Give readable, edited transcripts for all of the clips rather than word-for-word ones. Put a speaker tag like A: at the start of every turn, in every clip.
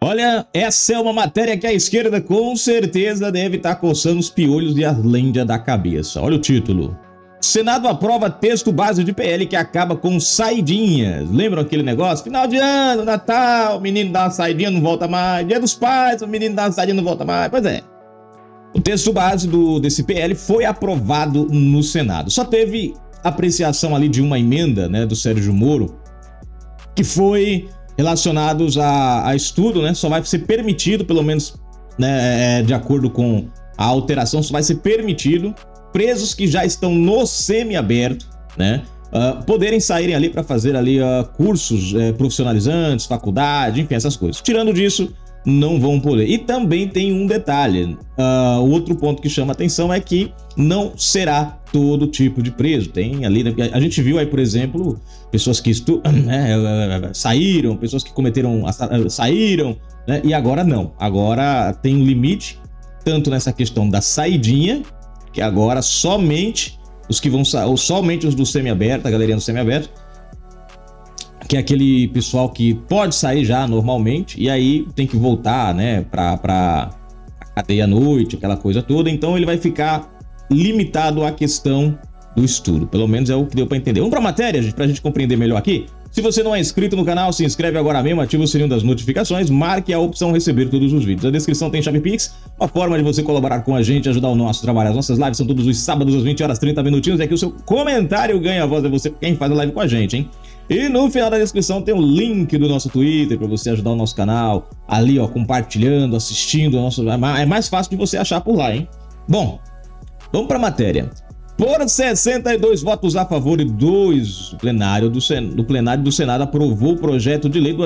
A: Olha, essa é uma matéria que a esquerda com certeza deve estar coçando os piolhos e as lendas da cabeça. Olha o título. Senado aprova texto base de PL que acaba com saidinhas. Lembram aquele negócio? Final de ano, Natal, o menino dá uma saidinha, não volta mais. Dia dos Pais, o menino dá uma saidinha, não volta mais. Pois é. O texto base desse PL foi aprovado no Senado. Só teve apreciação ali de uma emenda, né, do Sérgio Moro, que foi relacionados a estudo, né? Só vai ser permitido, pelo menos, né, de acordo com a alteração, só vai ser permitido presos que já estão no semiaberto, né, poderem saírem ali para fazer ali cursos profissionalizantes, faculdade, enfim, essas coisas. Tirando disso, não vão poder. E também tem um detalhe, o outro ponto que chama atenção é que não será todo tipo de preso. Tem ali, né, a gente viu aí, por exemplo, pessoas que saíram, pessoas que cometeram, saíram, né, e agora não. Agora tem um limite, tanto nessa questão da saidinha, que agora somente os que vão sair, ou somente os do semiaberto, a galerinha do semiaberto, que é aquele pessoal que pode sair já normalmente e aí tem que voltar, né, pra cadeia à noite, aquela coisa toda. Então ele vai ficar limitado à questão do estudo. Pelo menos é o que deu para entender. Vamos para a matéria, gente, pra gente compreender melhor aqui. Se você não é inscrito no canal, se inscreve agora mesmo, ativa o sininho das notificações, marque a opção receber todos os vídeos. Na descrição tem chave Pix, uma forma de você colaborar com a gente, ajudar o nosso trabalho. As nossas lives são todos os sábados às 20 horas 30 minutinhos. É que o seu comentário ganha a voz, é você quem faz a live com a gente, hein? E no final da descrição tem o link do nosso Twitter para você ajudar o nosso canal, ali ó, compartilhando, assistindo, é mais fácil de você achar por lá, hein? Bom, vamos para a matéria. Por 62 votos a favor e 2, o plenário do Senado aprovou o projeto de lei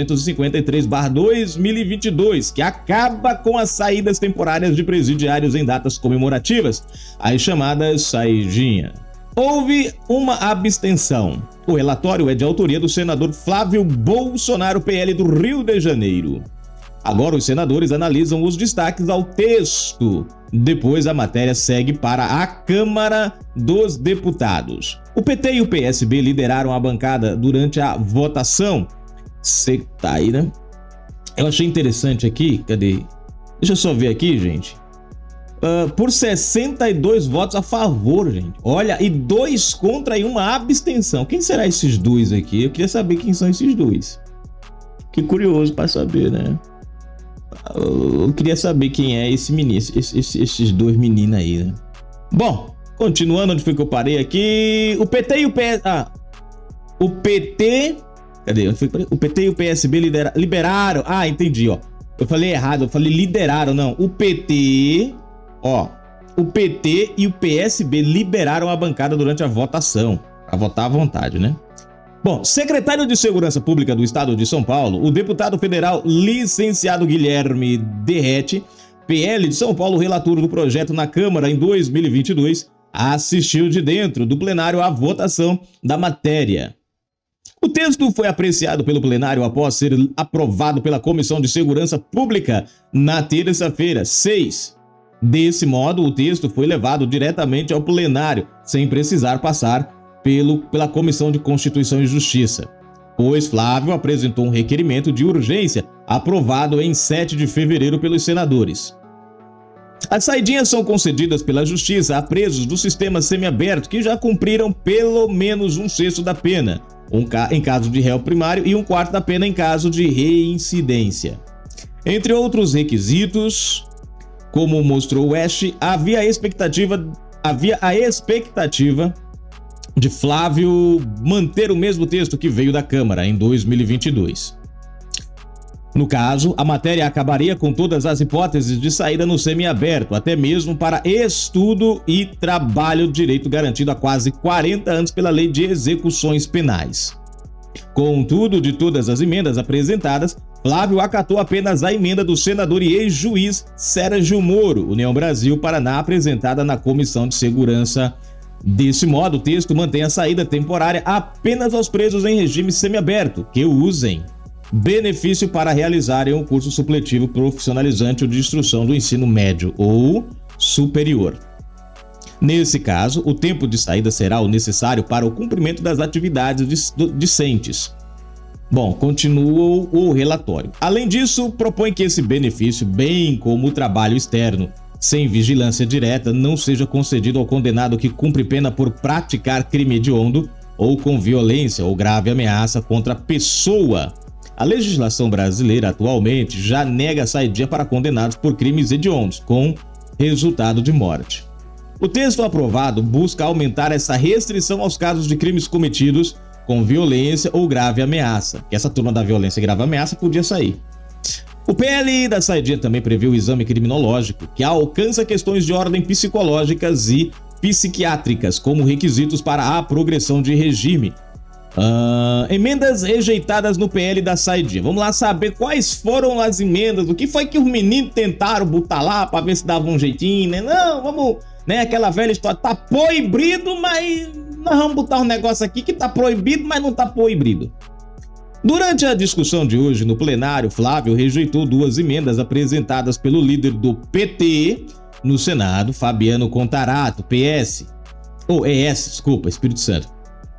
A: 2253/2022, que acaba com as saídas temporárias de presidiários em datas comemorativas, as chamadas saidinhas. Houve uma abstenção. O relatório é de autoria do senador Flávio Bolsonaro, PL do Rio de Janeiro. Agora os senadores analisam os destaques ao texto. Depois a matéria segue para a Câmara dos Deputados. O PT e o PSB lideraram a bancada durante a votação. Você tá aí, né? Eu achei interessante aqui, cadê? Deixa eu só ver aqui, gente. Por 62 votos a favor, gente. Olha, e 2 contra e uma abstenção. Quem será esses dois aqui? Eu queria saber quem são esses dois. Que curioso para saber, né? Eu queria saber quem é esse menino, esses dois meninos aí, né? Bom, continuando onde foi que eu parei aqui. O PT e o PS... o PT... Cadê? O PT e o PSB liberaram... Ah, entendi, ó. Eu falei errado, eu falei lideraram, não. O PT... Ó, o PT e o PSB liberaram a bancada durante a votação, para votar à vontade, né? Bom, secretário de Segurança Pública do Estado de São Paulo, o deputado federal licenciado Guilherme Derrete, PL de São Paulo, relator do projeto na Câmara em 2022, assistiu de dentro do plenário à votação da matéria. O texto foi apreciado pelo plenário após ser aprovado pela Comissão de Segurança Pública na terça-feira, 6. Desse modo, o texto foi levado diretamente ao plenário, sem precisar passar pela Comissão de Constituição e Justiça, pois Flávio apresentou um requerimento de urgência aprovado em 7 de fevereiro pelos senadores. As saidinhas são concedidas pela Justiça a presos do sistema semiaberto que já cumpriram pelo menos 1/6 da pena, em caso de réu primário e 1/4 da pena em caso de reincidência. Entre outros requisitos, como mostrou o West, havia a expectativa de Flávio manter o mesmo texto que veio da Câmara em 2022. No caso, a matéria acabaria com todas as hipóteses de saída no semiaberto, até mesmo para estudo e trabalho, direito garantido há quase 40 anos pela Lei de Execuções Penais. Contudo, de todas as emendas apresentadas, Flávio acatou apenas a emenda do senador e ex-juiz Sérgio Moro, União Brasil, Paraná, apresentada na Comissão de Segurança. Desse modo, o texto mantém a saída temporária apenas aos presos em regime semiaberto, que usem benefício para realizarem um curso supletivo profissionalizante ou de instrução do ensino médio ou superior. Nesse caso, o tempo de saída será o necessário para o cumprimento das atividades discentes. Bom, continua o relatório. Além disso, propõe que esse benefício, bem como o trabalho externo, sem vigilância direta, não seja concedido ao condenado que cumpre pena por praticar crime hediondo ou com violência ou grave ameaça contra a pessoa. A legislação brasileira atualmente já nega a saidia para condenados por crimes hediondos, com resultado de morte. O texto aprovado busca aumentar essa restrição aos casos de crimes cometidos com violência ou grave ameaça, que essa turma da violência e grave ameaça podia sair. O PL da saidia também prevê o exame criminológico, que alcança questões de ordem psicológicas e psiquiátricas como requisitos para a progressão de regime. Emendas rejeitadas no PL da saidia. Vamos lá saber quais foram as emendas, o que foi que os meninos tentaram botar lá para ver se dava um jeitinho, né? Não, vamos, né? Aquela velha história, tá proibido, mas nós vamos botar um negócio aqui que tá proibido, mas não tá proibido. Durante a discussão de hoje no plenário, Flávio rejeitou duas emendas apresentadas pelo líder do PT no Senado, Fabiano Contarato, PS, ou ES, desculpa, Espírito Santo.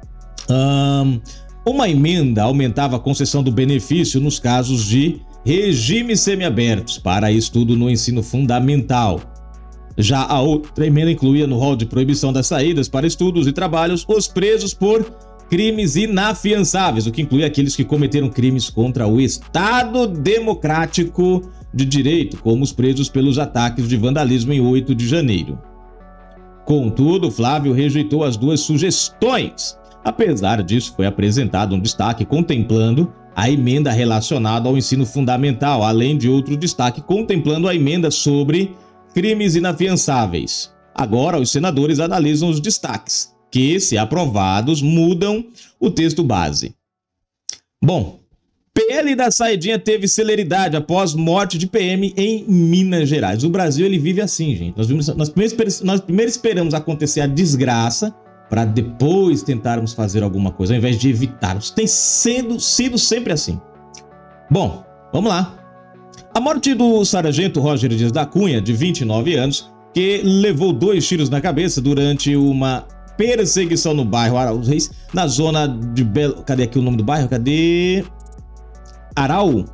A: Uma emenda aumentava a concessão do benefício nos casos de regimes semiabertos para estudo no ensino fundamental. Já a outra emenda incluía no rol de proibição das saídas para estudos e trabalhos os presos por crimes inafiançáveis, o que inclui aqueles que cometeram crimes contra o Estado Democrático de Direito, como os presos pelos ataques de vandalismo em 8 de janeiro. Contudo, Flávio rejeitou as duas sugestões. Apesar disso, foi apresentado um destaque contemplando a emenda relacionada ao ensino fundamental, além de outro destaque contemplando a emenda sobre crimes inafiançáveis. Agora, os senadores analisam os destaques, que, se aprovados, mudam o texto base. Bom, PL da saidinha teve celeridade após morte de PM em Minas Gerais. O Brasil, ele vive assim, gente. Nós primeiro esperamos acontecer a desgraça para depois tentarmos fazer alguma coisa, ao invés de evitarmos. Tem sido sempre assim. Bom, vamos lá. A morte do sargento Roger Dias da Cunha, de 29 anos, que levou 2 tiros na cabeça durante uma perseguição no bairro Araújo Reis, na zona de Belo... Cadê aqui o nome do bairro? Cadê? Araújo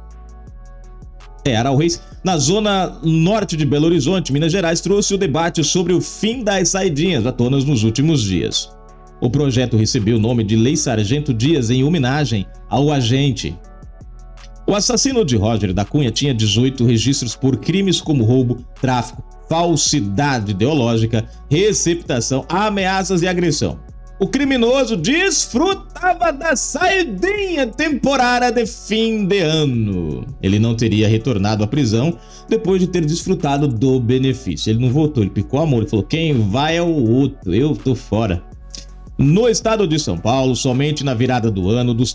A: Reis, na zona norte de Belo Horizonte, Minas Gerais, trouxe o debate sobre o fim das saidinhas à tona nos últimos dias. O projeto recebeu o nome de Lei Sargento Dias em homenagem ao agente. O assassino de Roger da Cunha tinha 18 registros por crimes como roubo, tráfico, falsidade ideológica, receptação, ameaças e agressão. O criminoso desfrutava da saidinha temporária de fim de ano. Ele não teria retornado à prisão depois de ter desfrutado do benefício. Ele não voltou, ele picou a mão, ele falou: quem vai é o outro, eu tô fora. No estado de São Paulo, somente na virada do ano, dos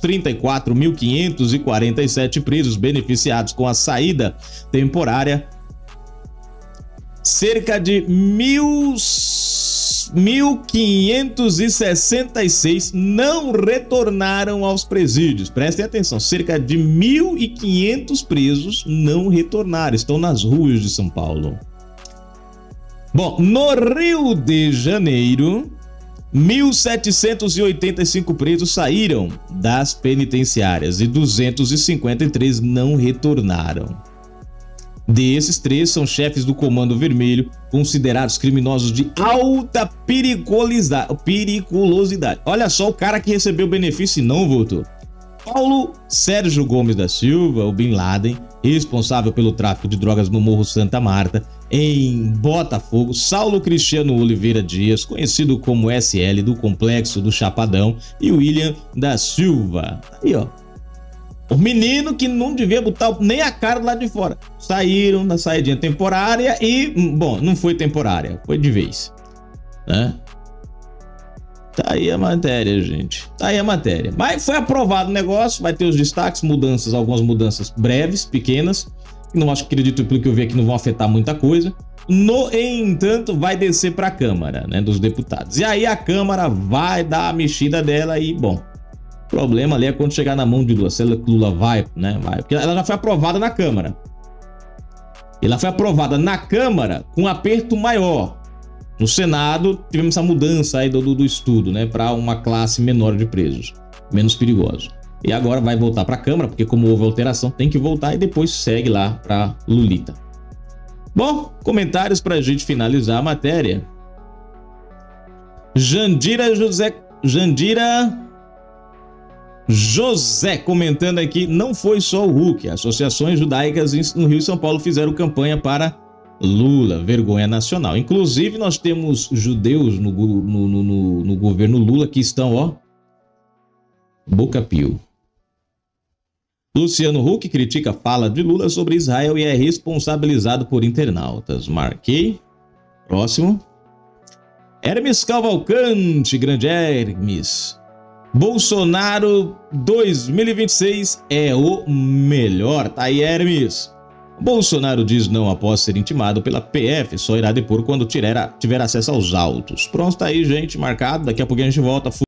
A: 34.547 presos beneficiados com a saída temporária, cerca de 1.566 não retornaram aos presídios. Prestem atenção, cerca de 1.500 presos não retornaram, estão nas ruas de São Paulo. Bom, no Rio de Janeiro, 1.785 presos saíram das penitenciárias e 253 não retornaram. Desses, 3 são chefes do Comando Vermelho, considerados criminosos de alta periculosidade. Olha só o cara que recebeu o benefício e não voltou. Paulo Sérgio Gomes da Silva, o Bin Laden, responsável pelo tráfico de drogas no Morro Santa Marta, em Botafogo. Saulo Cristiano Oliveira Dias, conhecido como SL, do Complexo do Chapadão, e William da Silva. Aí, ó. O menino que não devia botar nem a cara lá de fora. Saíram na saidinha temporária e, bom, não foi temporária, foi de vez, né? Tá aí a matéria, gente. Tá aí a matéria. Mas foi aprovado o negócio, vai ter os destaques, mudanças, algumas mudanças breves, pequenas. Não acredito, pelo que eu vi aqui, não vão afetar muita coisa. No entanto, vai descer para a Câmara, né, dos Deputados. E aí a Câmara vai dar a mexida dela e, bom, o problema ali é quando chegar na mão de Lula. Se Lula vai, né, vai. Porque ela já foi aprovada na Câmara. Ela foi aprovada na Câmara com um aperto maior. No Senado, tivemos essa mudança aí do estudo, né, para uma classe menor de presos, menos perigosos. E agora vai voltar para a Câmara, porque como houve alteração, tem que voltar e depois segue lá para Lulita. Bom, comentários para a gente finalizar a matéria. Jandira José comentando aqui, não foi só o Huck, associações judaicas no Rio e São Paulo fizeram campanha para Lula, vergonha nacional. Inclusive nós temos judeus no governo Lula que estão, ó, boca pio. Luciano Huck critica a fala de Lula sobre Israel e é responsabilizado por internautas. Marquei. Próximo. Hermes Cavalcante, grande Hermes. Bolsonaro 2026 é o melhor. Tá aí, Hermes. Bolsonaro diz não após ser intimado pela PF, só irá depor quando tiver acesso aos autos. Pronto, tá aí, gente, marcado. Daqui a pouquinho a gente volta.